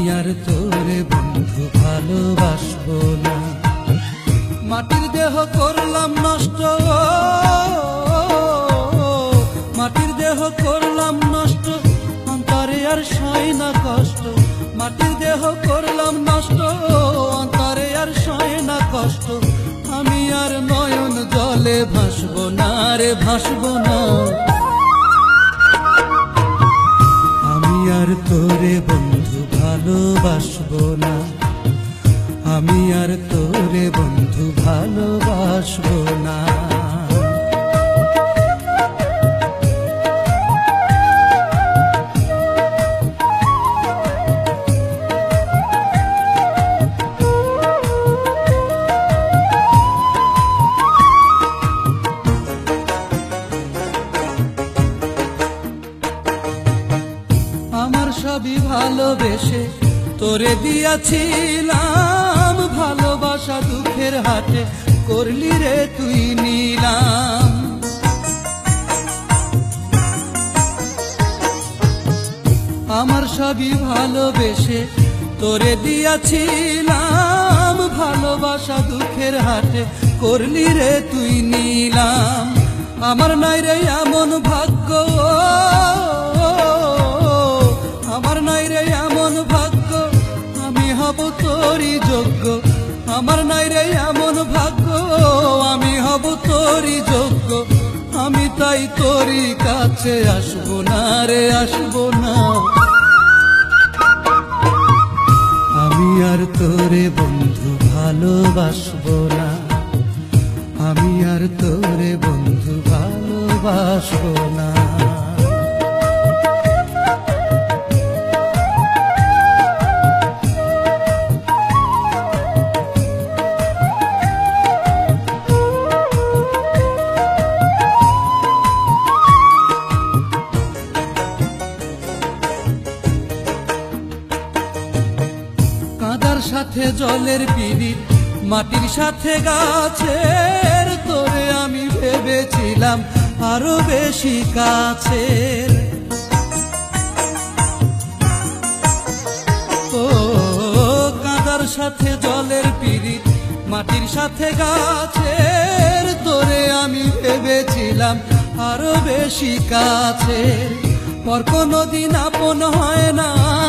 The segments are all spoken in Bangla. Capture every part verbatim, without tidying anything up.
আর তোরে বন্ধু ভালোবাসবো না। মাটির দেহ করলাম নষ্ট, মাটির দেহ করলাম নষ্ট, অন্তরে আর সয় না কষ্ট। মাটির দেহ করলাম নষ্ট, অন্তরে আর সয় না কষ্ট। আমি আর নয়ন জলে ভাসবো না রে, ভাসবো না। আমি আর তোরে বন্ধু ভালোবাসবো না, আমি আর তোরে বন্ধু ভালোবাসবো না। আমার সবই ভালোবেসে তোরে দিয়াছিলাম, ভালোবাসা দুঃখের হাটে করলি রে তুই নিলাম। আমার সবই ভালোবেসে তোরে দিয়াছিলাম, ভালোবাসা দুঃখের হাটে করলি রে তুই নিলাম। আমার নাই রে এমন ভাগ্য, আমার নাই রে এমন ভাগ্য, আমি হব তোরই যোগ্য। আমার নাই রে এমন ভাগ্য, আমি হব তোরই যোগ্য। আমি তাই তোরই কাছে আসবো না রে, আসবো না। আমি আর তোরে বন্ধু ভালোবাসবো না, আমি আর তোরে বন্ধু ভালোবাসবো না। কাদার সাথে জলের পিরিত, মাটির সাথে গাছের, তোরে আমি ভেবেছিলাম আরো বেশি কাছের। ও কাদার সাথে জলের পিরিত, মাটির সাথে গাছের, তোরে আমি ভেবেছিলাম আরো বেশি কাছের। পর কোনদিন আপন হয় না,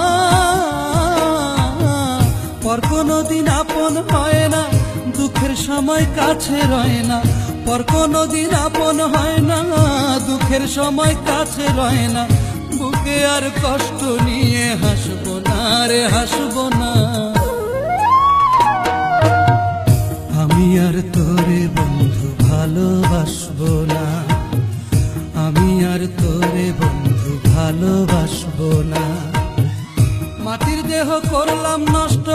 পর কোনদিন আপন হয় না, দুঃখের সময় কাছে রয় না। পর কোনদিন আপন হয় না, দুঃখের সময় কাছে রয় না। বুকে আর কষ্ট নিয়ে হাসবো না রে, হাসবো না। আমি আর তোরে বন্ধু ভালোবাসবো না, আমি আর তোরে বন্ধু ভালোবাসবো না। মাটির দেহ করলাম নষ্ট,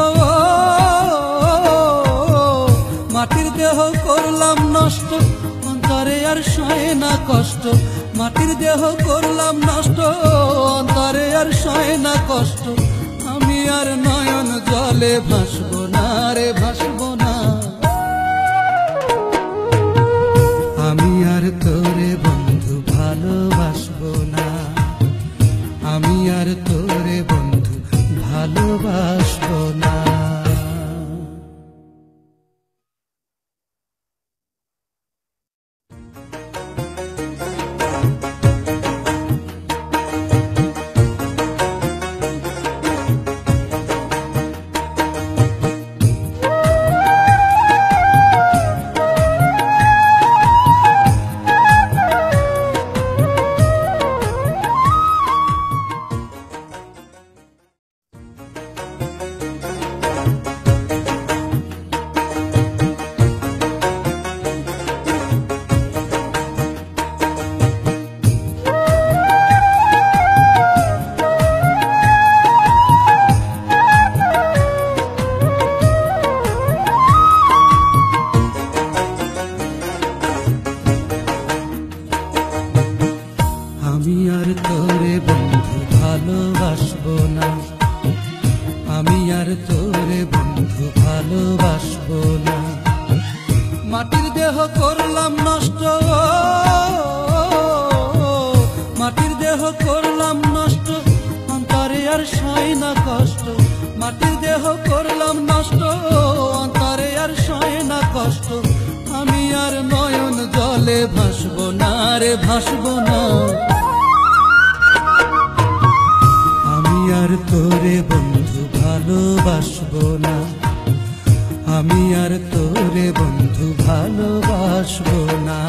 মাটির দেহ করলাম নষ্ট, অন্তরে আর সয় না কষ্ট। মাটির দেহ করলাম নষ্ট, অন্তরে আর সয় না কষ্ট। আমি আর নয়ন জলে ভাসবো না রে, ভাসবো না। আমি আর তোরে বন্ধু ভালোবাসবো না, আমি আর তোরে বন্ধু ভালোবাসবো না। আমি আর তোরে বন্ধু ভালোবাসবো না, আমি আর তোরে বন্ধু ভালোবাসবো না। মাটির দেহ করলাম নষ্ট, মাটির দেহ করলাম নষ্ট, অন্তরে আর সয় না কষ্ট। মাটির দেহ করলাম নষ্ট, অন্তরে আর সয় না কষ্ট। আমি আর নয়ন জলে ভাসবো না রে, ভাসবো না। আমি আর তোরে বন্ধু ভালোবাসবো না, আমি আর তোরে বন্ধু ভালোবাসবো না।